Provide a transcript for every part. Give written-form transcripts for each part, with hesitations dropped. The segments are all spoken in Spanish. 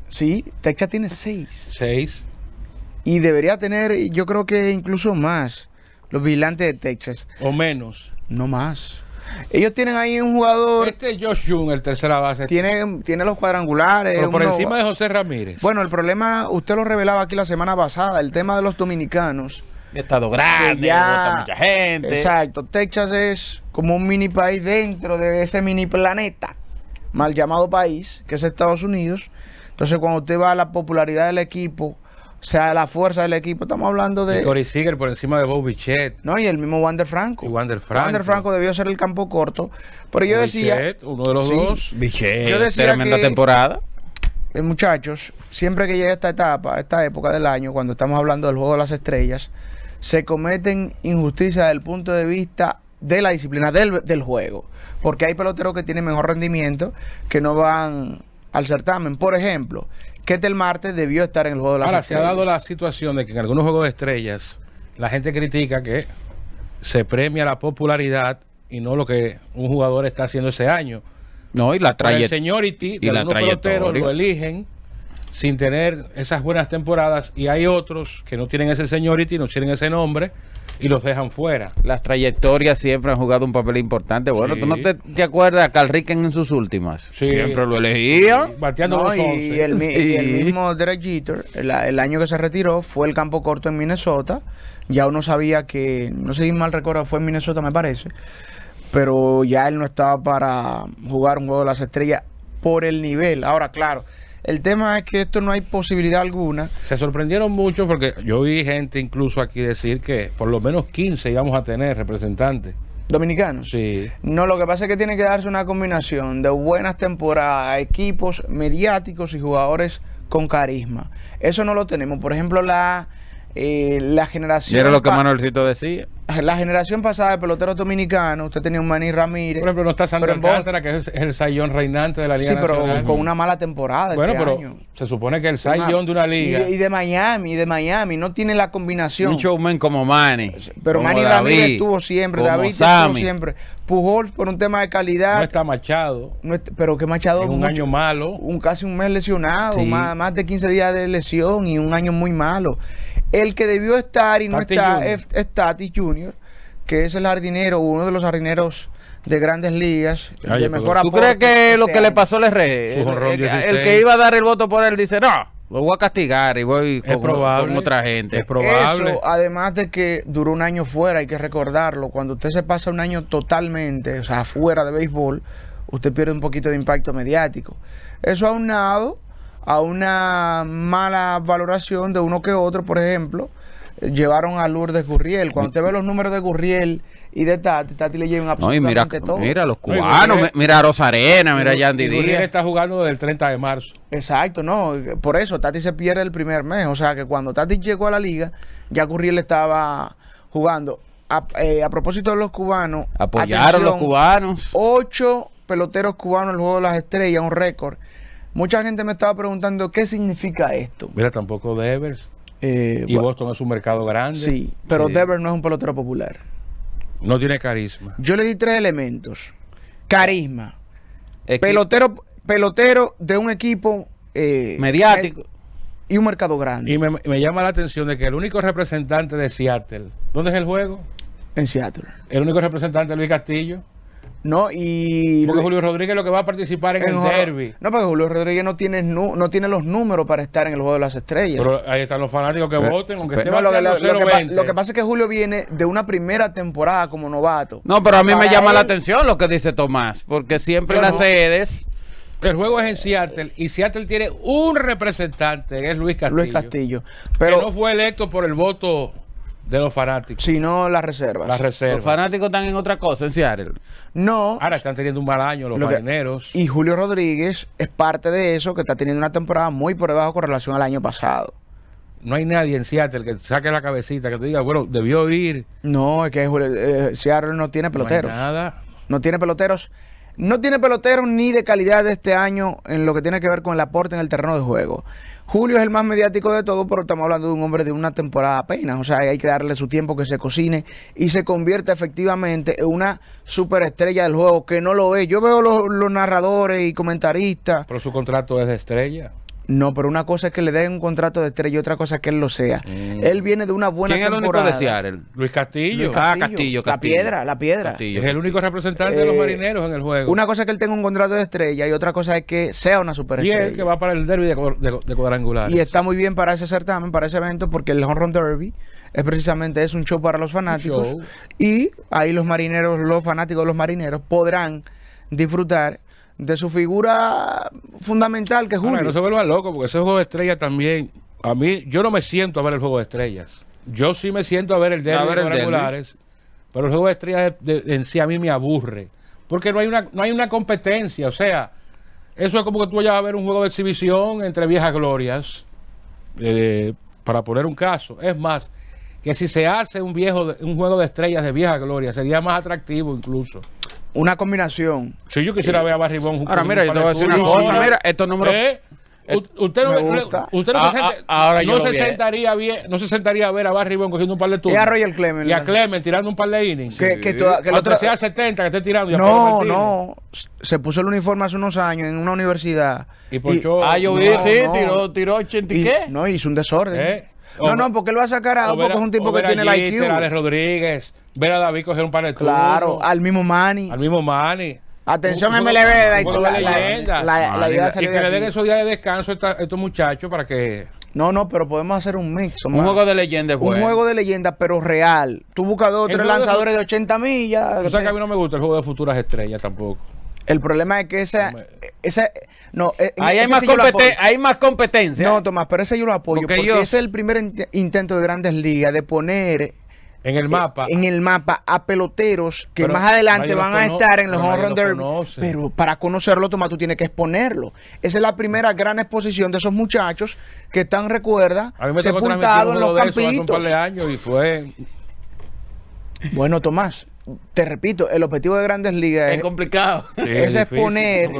Sí, Texas tiene 6. 6. Y debería tener, yo creo que incluso más, los vigilantes de Texas. O menos. No más. Ellos tienen ahí un jugador. Josh Jung, el tercera base. Tiene los cuadrangulares. Pero por encima de José Ramírez. Bueno, el problema, usted lo revelaba aquí la semana pasada, el tema de los dominicanos. Estado grande, ya, vota mucha gente. Exacto. Texas es como un mini país dentro de ese mini planeta, mal llamado país, que es Estados Unidos. Entonces, cuando usted va a la popularidad del equipo, o sea, la fuerza del equipo, estamos hablando de... Corey Seager por encima de Bo Bichette. No, y el mismo Wander Franco. Y Wander Franco. Wander Franco debió ser el campo corto. Pero yo decía... Bichette, uno de los dos. Bichette, yo decía tremenda que, temporada. Muchachos, siempre que llega esta etapa, esta época del año, cuando estamos hablando del Juego de las Estrellas, se cometen injusticias desde el punto de vista de la disciplina del juego. Porque hay peloteros que tienen mejor rendimiento que no van al certamen. Por ejemplo... Ketel Marte debió estar en el Juego de las Estrellas. Se ha dado la situación de que en algunos Juegos de Estrellas la gente critica que se premia la popularidad y no lo que un jugador está haciendo ese año. No, y la trayectoria. El seniority de algunos peloteros lo eligen sin tener esas buenas temporadas y hay otros que no tienen ese seniority, no tienen ese nombre y los dejan fuera. Las trayectorias siempre han jugado un papel importante. Bueno, Sí. ¿tú no te acuerdas a Carl Ricken en sus últimas? Sí. Siempre lo elegía. Bateando No, los y 11. el mismo Derek Jeter, el año que se retiró, fue el campo corto en Minnesota. Ya uno sabía que, no sé si mal recuerdo, fue en Minnesota me parece, pero ya él no estaba para jugar un Juego de las Estrellas por el nivel. Ahora, claro, el tema es que esto no hay posibilidad alguna. Se sorprendieron mucho porque yo vi gente incluso aquí decir que por lo menos 15 íbamos a tener representantes. ¿Dominicanos? Sí. No, lo que pasa es que tiene que darse una combinación de buenas temporadas, equipos mediáticos y jugadores con carisma. Eso no lo tenemos. Por ejemplo, la generación... Era lo que Manuelcito decía. La generación pasada de peloteros dominicanos, usted tenía un Manny Ramírez. Por ejemplo, no está Sandro Alcántara, que es el Cy Young reinante de la Liga Nacional. Sí, pero con una mala temporada bueno, este pero año. se supone que el Cy Young de una liga... Y de Miami, no tiene la combinación. Un showman como Manny. Pero como Manny Ramírez estuvo siempre, David estuvo siempre. Pujol por un tema de calidad. No está Machado. Pero que Machado... En un año malo. Casi un mes lesionado, Sí. más de 15 días de lesión y un año muy malo. El que debió estar y no Tatis está Jr. es Tatis Jr., que es el jardinero, uno de los jardineros de Grandes Ligas. Oye, de mejor ¿Tú aporte crees que lo este que le año. pasó le re? Su jonrón El 16. que iba a dar el voto por él dice, no, lo voy a castigar y voy Es probable. con otra gente. Es probable. Eso, además de que duró un año fuera, hay que recordarlo. Cuando usted se pasa un año totalmente, o sea, fuera de béisbol, usted pierde un poquito de impacto mediático. Eso aunado a una mala valoración de uno que otro, por ejemplo, llevaron a Lourdes Gurriel. Cuando usted ve los números de Gurriel y de Tati le llevan No, y absolutamente todo. mira los No, y cubanos, Gurriel- mira a Rosarena, mira a Yandy Y Gurriel Díaz. está jugando desde el 30 de marzo. Exacto, no, por eso Tati se pierde el primer mes. O sea que cuando Tati llegó a la liga, ya Gurriel estaba jugando. A propósito de los cubanos, Apoyaron los cubanos. 8 peloteros cubanos en el Juego de las Estrellas, un récord. Mucha gente me estaba preguntando qué significa esto. Mira, tampoco Devers. Y Bueno, Boston es un mercado grande. sí, pero Sí. Devers no es un pelotero popular. No tiene carisma. Yo le di 3 elementos. Carisma, Es que- pelotero de un equipo mediático. y un mercado grande Y me llama la atención de que el único representante de Seattle, ¿dónde es el juego? en Seattle. El único representante es Luis Castillo. No, y Porque Julio Rodríguez lo que va a participar en el derby. No, porque Julio Rodríguez no tiene los números para estar en el Juego de las Estrellas. Pero ahí están los fanáticos que voten, aunque esté No, bateando 0-20. lo que pasa es que Julio viene de una primera temporada como novato. No, pero a mí me Para llama la él- atención lo que dice Tomás, porque siempre Yo las no. sedes... El juego es en Seattle y Seattle tiene un representante, que es Luis Castillo. Luis Castillo. Que Pero no fue electo por el voto de los fanáticos. si no, las reservas. Las Los reservas. fanáticos están en otra cosa en Seattle. No. Ahora están teniendo un mal año los Lo que- marineros. Y Julio Rodríguez es parte de eso, que está teniendo una temporada muy por debajo con relación al año pasado. No hay nadie en Seattle que saque la cabecita, que te diga, bueno, debió ir. No, es que Seattle no tiene peloteros. No hay nada. No tiene peloteros. No tiene peloteros ni de calidad de este año en lo que tiene que ver con el aporte en el terreno de juego. Julio es el más mediático de todo, pero estamos hablando de un hombre de una temporada apenas. O sea, hay que darle su tiempo que se cocine y se convierta efectivamente en una superestrella del juego, que no lo es. Yo veo los narradores y comentaristas. Pero su contrato es de estrella. No, pero una cosa es que le den un contrato de estrella y otra cosa es que él lo sea. Él viene de una buena ¿Quién temporada. es el único de Seattle? Luis Castillo. Luis Castillo. La piedra. Castillo. Es el único representante de los marineros en el juego. Una cosa es que él tenga un contrato de estrella y otra cosa es que sea una Y superestrella. él que va para el derby de cuadrangulares. Y está muy bien para ese certamen, para ese evento, porque el Home Run Derby es precisamente un show para los fanáticos. Y ahí los marineros, los fanáticos de los marineros podrán disfrutar de su figura fundamental, que es Julio. Ahora, no se vuelvan locos, porque ese juego de estrellas también, a mí, yo no me siento a ver el juego de estrellas. Yo sí me siento a ver el derby de cuadrangulares, pero el juego de estrellas en sí a mí me aburre, porque no hay una competencia, o sea, eso es como que tú vayas a ver un juego de exhibición entre viejas glorias, para poner un caso. Es más, que si se hace un juego de estrellas de viejas glorias, sería más atractivo incluso. Una combinación. Si yo quisiera ver a Barry Bonds. Ahora, mira, yo te voy a decir una cosa. Mira, estos números. Usted no se sentaría a ver a Barry Bonds cogiendo un par de turnos. Y a Roger Clemens. Y a Clemens tirando un par de innings. Que el otro sea 70 que esté tirando. No. Se puso el uniforme hace unos años en una universidad. Y ponchó. Tiró 80 y qué. No, hizo un desorden. No, porque él va a sacar a porque es un tipo que tiene el IQ. A Alex Rodríguez, ver a David coger un par de turnos. Claro, al mismo Manny. Atención, MLB, la idea y que le den esos días de descanso a estos muchachos para que... No, pero podemos hacer un mix. Un juego de leyenda, Un juego de leyenda, pero real. Tú buscas 2 o 3 lanzadores de 80 millas. Tú sabes que a mí no me gusta el juego de futuras estrellas tampoco. El problema es que ahí hay más competencia. No, Tomás, pero ese yo lo apoyo. Porque ese es el primer intento de Grandes Ligas de poner en el mapa a peloteros que más adelante van a estar en los Home Run Derby. Pero para conocerlo, Tomás, tú tienes que exponerlo. Esa es la primera gran exposición de esos muchachos que están, recuerda, sepultados en los campitos. Hace un par de años y fue... Bueno, Tomás, te repito, el objetivo de Grandes Ligas es complicado. Es exponer,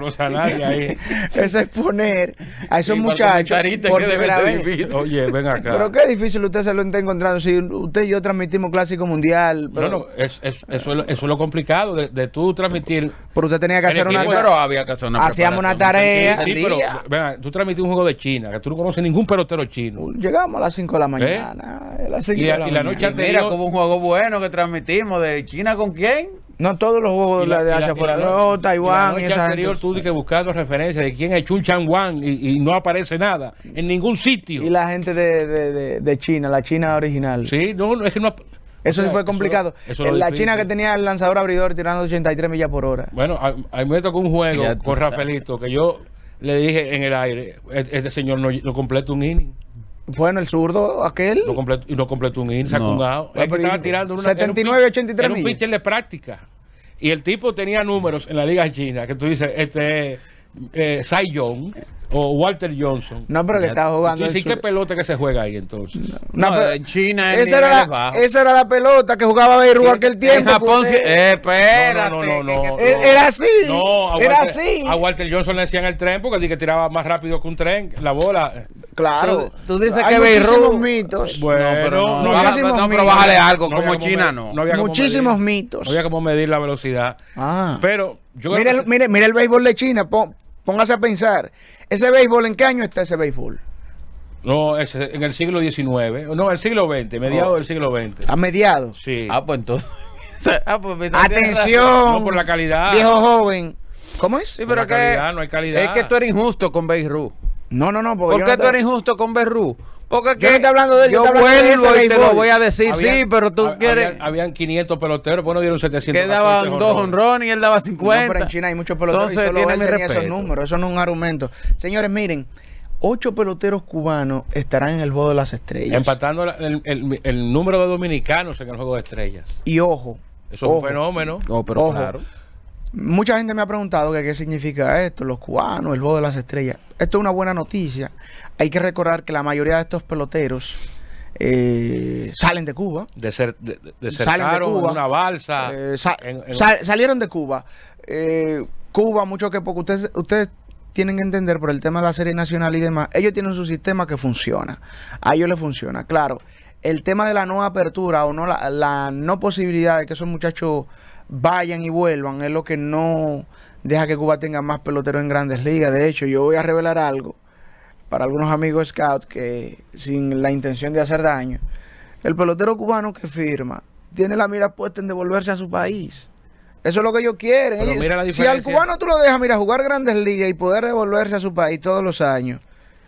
es exponer a esos muchachos por primera vez. Oye, ven acá. Pero qué difícil usted se lo está encontrando. Si usted y yo transmitimos Clásico Mundial. Pero... eso es lo complicado de tú transmitir. Pero usted tenía que hacer una tarea. Pero había que hacer una hacíamos una tarea. Sí, pero venga, tú transmites un juego de China, que tú no conoces ningún pelotero chino. Llegamos a las 5 de la mañana. Y la noche anterior. Mira, como un juego bueno que transmitimos de China. ¿Con quién? No todos los juegos de Asia fuera. No, Taiwán. Y esa anterior tú que buscando referencias de quién es Chun Chang Wan y no aparece nada en ningún sitio. Y la gente de China, la China original. Sí, no, es que no. Eso sí fue complicado. La China que tenía el lanzador abridor tirando 83 millas por hora. Bueno, a mí me tocó un juego con Rafaelito que yo le dije en el aire, este señor no completa un inning. Bueno, el zurdo, aquel. No completó un inning, sacó un out. Él estaba tirando 79, 83 era un pitcher de práctica. Y el tipo tenía números en la liga china, que tú dices, Cy Young o Walter Johnson. No, pero le estaba jugando. ¿Y qué pelota que se juega ahí entonces? No, pero en China esa era la pelota que jugaba Beirut aquel tiempo. En Japón, espérate. No. Era así. Era así. A Walter Johnson le decían el tren porque el que tiraba más rápido que un tren, la bola. Claro. Tú dices que Beirut. Mitos. Bueno, pero bájale algo, como China no. Muchísimos mitos. No había como medir la velocidad. Pero yo mire el béisbol de China, póngase a pensar. ¿Ese béisbol en qué año está ese béisbol? No, en el siglo XIX. No, el siglo XX, mediados del siglo XX. ¿A mediados? Sí. Pues entonces. Atención. No, por la calidad. Viejo joven. ¿Cómo es? Sí, pero no hay calidad. Es que tú eres injusto con Beirut. No. ¿Por qué tú eres injusto con Beirut? Porque yo no estoy hablando de él. Yo vuelvo y te lo voy a decir. Sí, pero tú quieres. Habían 500 peloteros, pues no dieron 700. Que daban 2 honrones y él daba 50. No, pero en China hay muchos peloteros. Entonces, y solo él tenía esos números. Eso no es un argumento. Señores, miren. 8 peloteros cubanos estarán en el Juego de las Estrellas. Empatando el número de dominicanos en el Juego de Estrellas. Y ojo. Eso es un fenómeno. Pero claro. Mucha gente me ha preguntado que qué significa esto, los cubanos, el Juego de las Estrellas. Esto es una buena noticia. Hay que recordar que la mayoría de estos peloteros salen de Cuba. Salen de Cuba. Una balsa. Salieron de Cuba. Cuba, mucho que poco. Ustedes tienen que entender por el tema de la serie nacional y demás. Ellos tienen su sistema que funciona. A ellos les funciona. Claro, el tema de la no apertura o no la no posibilidad de que esos muchachos vayan y vuelvan es lo que no deja que Cuba tenga más peloteros en Grandes Ligas. De hecho, yo voy a revelar algo. para algunos amigos scouts que sin la intención de hacer daño, el pelotero cubano que firma tiene la mira puesta en devolverse a su país. Eso es lo que ellos quieren. Pero mira la Si diferencia. al cubano tú lo dejas, mira, jugar Grandes Ligas y poder devolverse a su país todos los años,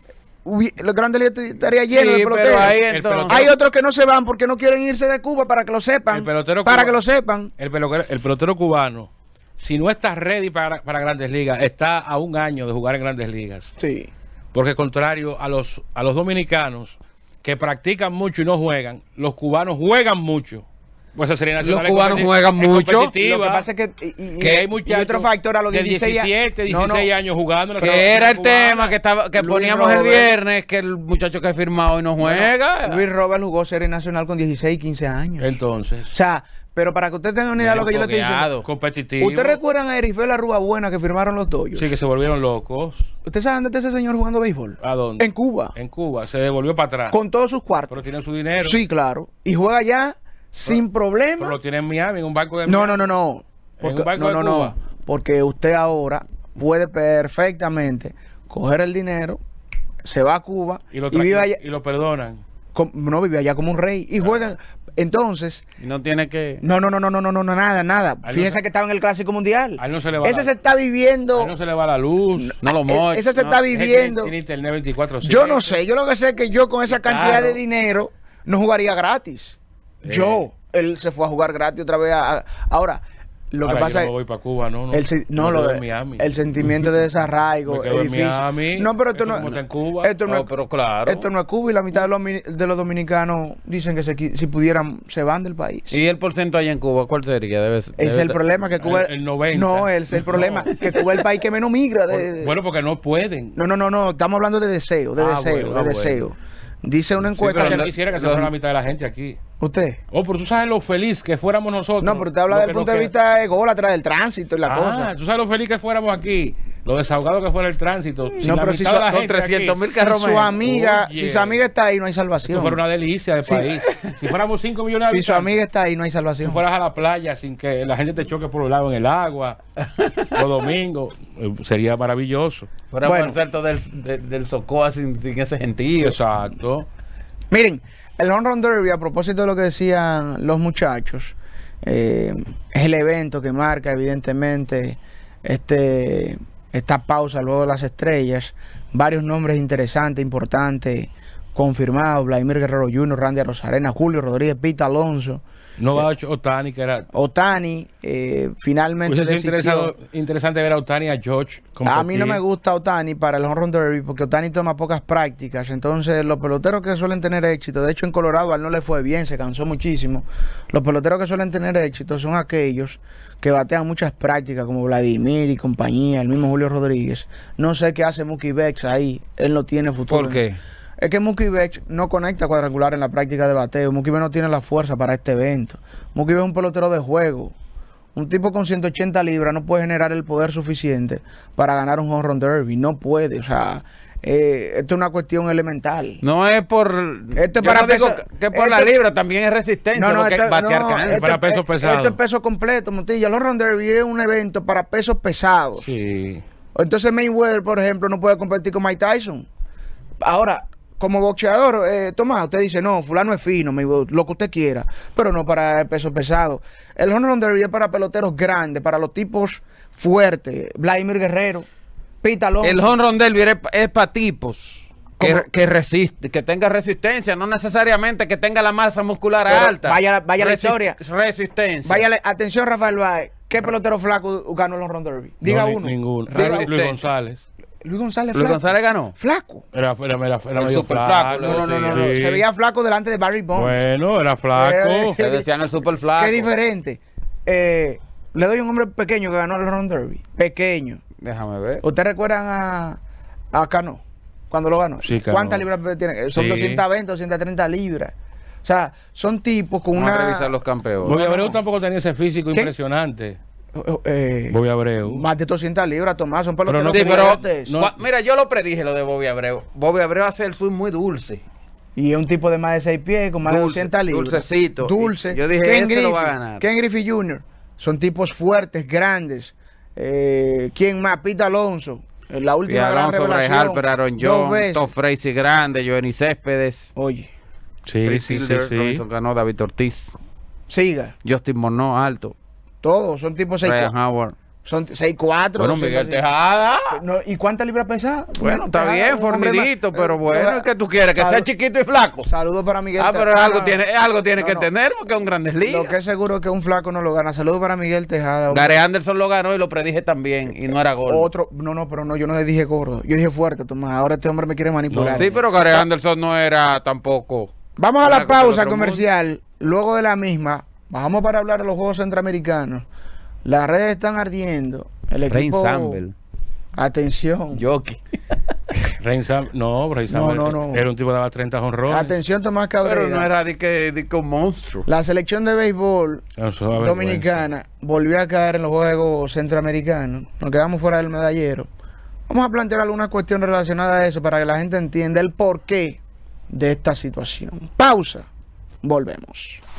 los Grandes Ligas estaría lleno de Sí, peloteros. pero ahí El entonces... pelotero- Hay otros que no se van porque no quieren irse de Cuba, para que lo sepan. El pelotero Para cuba- que lo sepan. El pelotero cubano, si no está ready para Grandes Ligas, está a un año de jugar en Grandes Ligas. Sí. Porque contrario a los dominicanos que practican mucho y no juegan, los cubanos juegan mucho. Pues esa serie nacional Los cubanos juegan es mucho. competitiva, Lo que pasa es que que hay y muchachos otro factor a los de 16 17, 16 años jugando. en la Que era el selección tema cubana. que Luis poníamos el Robert. viernes, que el muchacho que ha firmado hoy no juega. Luis Robert jugó serie nacional con 16 y 15 años. Entonces, O sea, pero para que usted tenga una idea de lo que yo le estoy diciendo. Fogueado. competitivo. ¿Ustedes recuerdan a Erifel Arrua Buena que firmaron los Dodgers? Sí, que se volvieron locos. ¿Ustedes saben dónde está ese señor jugando béisbol? ¿A dónde? En Cuba. En Cuba. Se devolvió para atrás. Con todos sus cuartos. Pero tiene su dinero. Sí, claro. Y juega ya sin problema. Pero lo tiene en Miami, en un barco de No, Miami. no. ¿En un barco de no. Cuba? Porque usted ahora puede perfectamente coger el dinero, se va a Cuba Y lo, vive allá, y lo perdonan. no vive allá como un rey y juegan. Entonces, Y no tiene que... no, nada. A él Fíjese no- que estaba en el Clásico Mundial. A él no se le va Ese la- se está A viviendo. él no se le va la luz. No lo moche. Ese se no. está Es que viviendo. Tiene internet 24/7. Yo no sé, yo lo que sé es que yo con esa cantidad Claro. de dinero no jugaría gratis. Él se fue a jugar gratis otra vez. Ahora, lo Ahora que pasa yo es no voy para Cuba, no. no, me lo quedo de en Miami. el sentimiento de desarraigo Me quedo es en difícil. Miami. No, pero esto Eso no, como está en Cuba. esto no, No, es, pero claro. esto no es Cuba y la mitad de los dominicanos dicen que si pudieran se van del país. ¿Y el porcentaje en Cuba cuál sería? Ese es el problema que Cuba El 90. No, ese es el problema que Cuba es el país que menos migra Bueno, porque no pueden. no, estamos hablando de deseo, Bueno. deseo. Dice una Sí, encuesta pero que yo quisiera que se fuera la mitad de la gente aquí. usted. Oh, pero tú sabes lo feliz que fuéramos nosotros. No, pero usted habla Lo del que punto nos de vista ególatra del tránsito y la cosa. tú sabes lo feliz que fuéramos aquí. Lo desahogado que fuera el tránsito. No, pero si mitad de la con gente 300.000 aquí, carros Si su menos. amiga, Oye. si su amiga está ahí, no hay esto salvación. fuera una delicia de Sí. país. Si fuéramos 5 millones de Si su habitantes, amiga está ahí, no hay si salvación. fueras a la playa sin que la gente te choque por un lado en el agua, los domingos, sería maravilloso. Fuera Bueno. por cierto del Socoa sin ese sentido. Exacto. Miren, el Home Run Derby, a propósito de lo que decían los muchachos, es el evento que marca evidentemente esta pausa luego de las estrellas. Varios nombres interesantes, importantes, confirmados: Vladimir Guerrero Jr., Randy Arozarena, Julio Rodríguez, Pete Alonso, No va a Otani, que era... Otani, finalmente Hubiese sido desistió. interesante ver a Otani y a George A mí no competir. me gusta Otani para el Home Run Derby porque Otani toma pocas prácticas. Entonces, los peloteros que suelen tener éxito, de hecho en Colorado a él no le fue bien, se cansó muchísimo. Los peloteros que suelen tener éxito son aquellos que batean muchas prácticas, como Vladimir y compañía, el mismo Julio Rodríguez. No sé qué hace Mookie Betts ahí, él no tiene futuro. ¿Por qué? Es que Mookie Betts no conecta cuadrangular en la práctica de bateo. Mookie Betts no tiene la fuerza para este evento. Mookie Betts es un pelotero de juego. Un tipo con 180 libras no puede generar el poder suficiente para ganar un Home Run Derby. No puede. O sea, esto es una cuestión elemental. No es por... Esto es yo para no digo peso- que por la esto- libra, también es resistencia. lo que es batear cancha. para pesos pesados. Esto es peso completo, Montilla. El Home Run Derby es un evento para pesos pesados. Sí. Entonces Mayweather, por ejemplo, no puede competir con Mike Tyson. Ahora, como boxeador, Tomás, usted dice, no, fulano es fino, lo que usted quiera, pero no para el peso pesado. El Home Run Derby es para peloteros grandes, para los tipos fuertes. Vladimir Guerrero, Pete Alonso. El home run derby es para tipos ¿Cómo? que resiste, que tenga resistencia, no necesariamente que tenga la masa muscular Pero alta. vaya la historia. Resistencia. Váyale, atención, Rafael Báez, ¿qué pelotero flaco ganó el Home Run Derby? Diga No, uno. Ninguno. Diga Luis Resistencia. González. Luis González Luis flaco. González ganó. Flaco. Era El medio super flaco. flaco, No. Sí. Se veía flaco delante de Barry Bonds. Bueno, era flaco. Le decían el super flaco. Qué diferente. Le doy un hombre pequeño que ganó el Home Run Derby. Pequeño. Déjame ver. ¿Ustedes recuerdan a Cano? Cuando lo ganó. Sí, Cano. ¿Cuántas libras tiene? Son Sí. 220, 230 libras. O sea, son tipos con Vamos a una... revisar los campeones. Bobby Abreu tampoco tenía ese físico ¿Qué? impresionante. eh, Bobby Abreu. más de 200 libras, Tomás. Son peloteros no- Sí, pero fuertes. no- mira, yo lo predije lo de Bobby Abreu. Bobby Abreu hace el swing muy dulce. Y es un tipo de más de 6 pies, con más de Dulce, 200 libras. dulcecito. Dulce. Yo dije, Ken ese lo va a Griffey, ganar. Ken Griffey Jr. Son tipos fuertes, grandes. ¿Quién más? Pete Alonso. La última gran Alonso, Bryce revelación. Harper, Aaron 2 Jones, veces. Todd Frazier grande, Joenny Céspedes, Oye, Sí, Chris sí, sí, Hilder, sí. Robinson Cano, David Ortiz, siga. Justin Monroe, alto, Todos son tipo 6'4". Ryan Howard. Son 6'4". Bueno, Miguel 200. Tejada. No, ¿y cuántas libras pesa? Bueno, está Tejada, bien, un hombre fornidito, más. pero bueno, ¿qué tú quieres? ¿Que sea Salud. chiquito y flaco? Saludos para Miguel Pero Tejada. algo tiene No, que no. tener porque es un Grandes Lo Ligas. que es seguro es que un flaco no lo gana. Saludos para Miguel Tejada. Gary Anderson lo ganó y lo predije también y no era gol. Otro, pero no, yo no le dije gordo. Yo dije fuerte, Tomás. Ahora este hombre me quiere manipular. Sí, pero Gary Anderson no era tampoco. Vamos a Una la cosa del pausa otro comercial. Luego de la misma, bajamos para hablar de los Juegos Centroamericanos. Las redes están ardiendo. El equipo... Samble. Atención. Jockey. Rein Sam No. era un tipo que daba 30 jonrones. Atención, Tomás Cabrera. Pero no era de que un monstruo. La selección de béisbol Eso da dominicana volvió a caer en los Juegos Centroamericanos. Nos quedamos fuera del medallero. Vamos a plantear algunas cuestiones relacionadas a eso para que la gente entienda el porqué de esta situación. Pausa. Volvemos.